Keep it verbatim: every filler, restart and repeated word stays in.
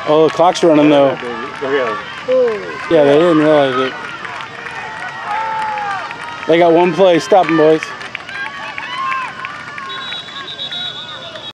Oh, the clock's running though. Yeah, they didn't realize it. They got one play. Stop them, boys.